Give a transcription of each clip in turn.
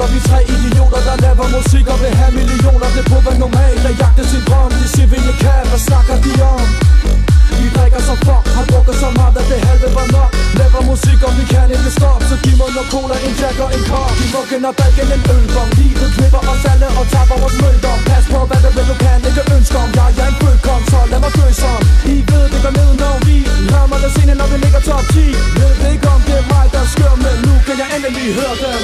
vi tre idioter, der laver musik og vil have millioner. Det burde være normalt at jagte sin drøm. De siger vi ikke kan, hvad snakker de om? Vi drikker så fuck, har drukket så meget at det halve var nok. Laver musik og vi kan ikke stoppe, så giv mig noget cola, en jack og en kop. Vi mukken og drikken en ølbong. Livet knipper os alle og tager vores møldom. Pas på hvad det vil du kan ikke ønske om. Jeg er en følkom, så lad mig dø som. I ved det går ned når vi rammer det scene, når vi ligger top 10. Ved ikke om det er mig der skør, men nu kan jeg endelig høre dem.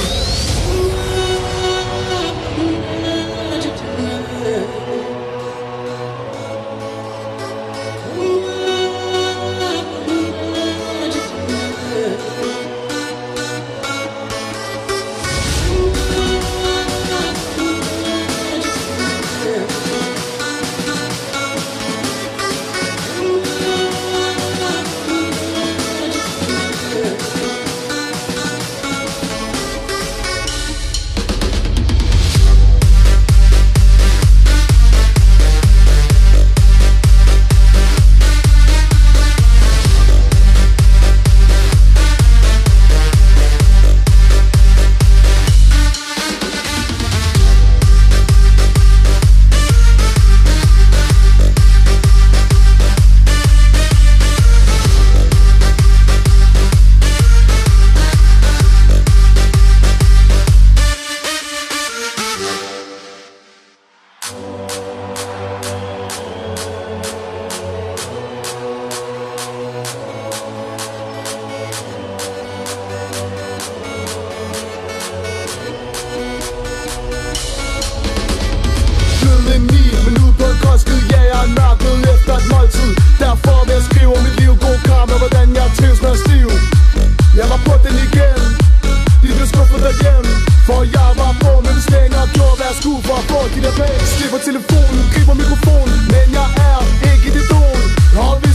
Jeg var på den igen, de blev skuffet derhjemme. For jeg var på med det stænger og gjorde hvad jeg skulle for at få de der penge. Slipper telefonen, griber mikrofonen, men jeg er ikke det idol. Og hvis